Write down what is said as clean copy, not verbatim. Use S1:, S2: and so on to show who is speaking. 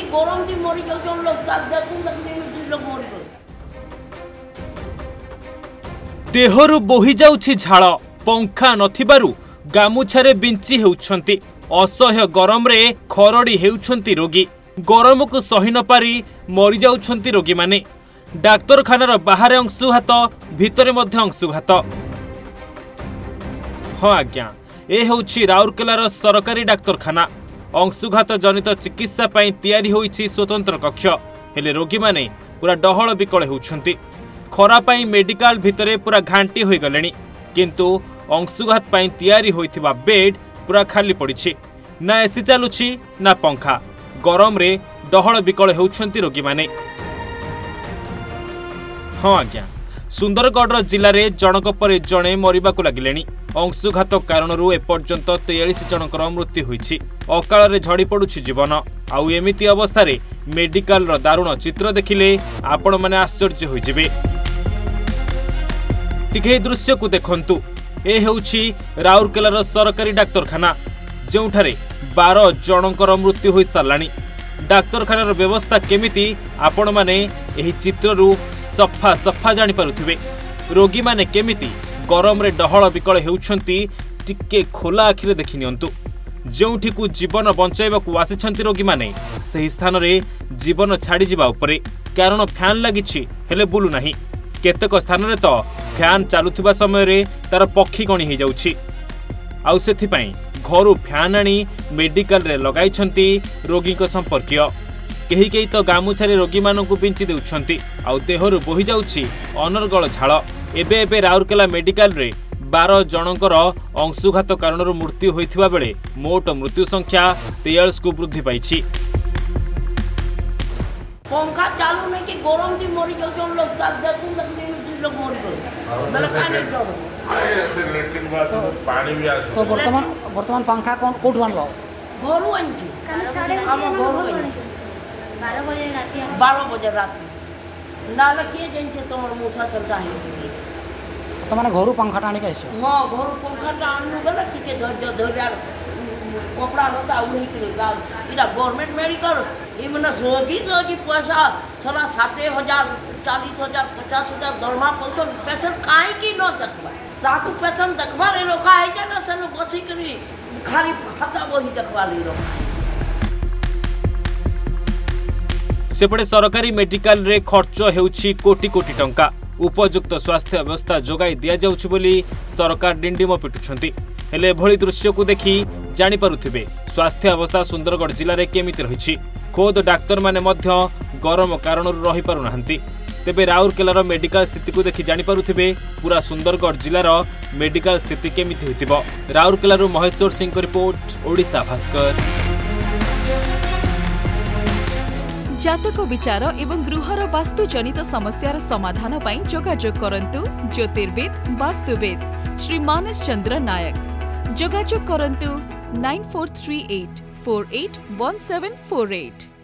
S1: गरम थी मरी जाउछन लोग सब देखु लोग मरी गए
S2: देहरु बोही जाउछि झाळ पंखा नथिबारु गामुछारे बिंची हेउछंती असह्य गरम रे खरडी हेउछंती रोगी गरम को सही न पारी मरी जाउछंती रोगी माने डाक्तरखानार बाहर अंशुघात भितरे मध्य अंशुघात हाँ आज्ञा ए हेउछि राउरकेलार सरकारी डाक्तरखाना अंशुघात जनित चिकित्सा पई तयारी होईछि स्वतंत्र कक्ष हेले रोगी माने पूरा डहळ बिकळ हेउछंती खरा पई मेडिकल भितरे पूरा घांटी होई गलेनी किंतु अंशुघात पई तयारी होइथिबा बेड पूरा खाली पड़िछि ना एसी चालुछि ना पंखा गरम रे डहळ बिकळ हेउछंती रोगी माने हाँ आज्ञा सुंदरगढ़ जिले में जनक पर जड़े मरवाक लगिले अंशुघात कारणरू एपर्यंत 43 जनकर मृत्यु होईछि अकाल झड़ी पड़ुछि जीवन आउ एमिति अवस्था मेडिकल दारुण चित्र देखिले आपण माने आश्चर्य होइजिबे टिके दृश्य को देखंतु ए हेउछि राउरकेलार सरकारी डाक्तरखाना जोठारे 12 जनकर मृत्यु होई सारलानी डाक्तरखानार व्यवस्था केमिति आपण माने एही चित्ररू सफा सफा जानि पारुथिबे रोगी माने केमिति गरम रे डहळ बिकळ हेउछंती टिके खोला आखिरे देखि नियंतु जोठी को जीवन बंचाइबाकू आसिछंती रोगी माने सही स्थान रे जीवन छाड़ी जिबा उपरे कारण फैन लागिछि हेले बुलु नाही केतेक स्थान रे तो फैन चालुथिबा समय रे तार पक्षी गणी हे जाउछि आउ सेथि पई घरु फैन आनी मेडिकल रे लगाइछंती रोगी को संपर्कीय केही केही तो गामुछारे रोगी मानकू बिंची देउछंती आउ देहरु बोही जाउछि अनर्गल झाळ एबे एबे राउरकेला मेडिकल रे 12 जनकर अंशुघात कारणरू मृत्यु होइथिबा बेले मोट मृत्यु संख्या 43 को वृद्धि पाइछि
S1: पंखा चालू नहीं कि गरम थी मरी जाउछन लोग सब देखु लोग मरी गए बेला काने डर
S3: ऐसे लेटिन बाथरूम पानी भी आ
S4: तो वर्तमान पंखा कोन कोठु आनलो
S1: घरु आनछि हम घरु आनछि 12 बजे रात नाला किए जैसे तुम मूसा चलता है
S4: तो माने घरु पंखा टाणी कैसे
S1: हां घरु पंखा टाणनु गला टिके धर कपड़ा लता उही के गाल इला गवर्नमेंट मेडिकल ई मने सोजी पैसा साला 70,000 40,000 50,000 दरमा पलतो पेशेंट काहे की न देखबा रातु पेशेंट देखबा रे रोका है जाना सनो बची करी खाली खाता वही देखबा ले रोका
S2: सेपटे सरकारी मेडिकल रे खर्च हेउछि कोटी कोटी टंका उपयुक्त स्वास्थ्य व्यवस्था जोगाई दिया जाउछि बोली सरकार डिंडिम पिटुछंती हेले भली दृश्य को देखि जानि पारुथिबे स्वास्थ्य अवस्था सुंदरगढ़ जिले में केमिति रहिछि खोद डाक्तर माने मध्य गरम कारणरू रहि पारु नाहंती तेबे राउरकेलार मेडिकल स्थिति को देखि जानि पारुथिबे पूरा सुंदरगढ़ जिलार मेडिकल स्थिति केमिति होइतिबो राउरकेलारू महेश्वर सिंह को रिपोर्ट ओडिशा भास्कर
S5: जातक विचार एवं गृहर वास्तु जनित समस्यार समाधान पाई जोगाजोग करंतु ज्योतिर्विद वास्तुविद श्री मानस चंद्र नायक जोगाजोग करंतु 9438 481748।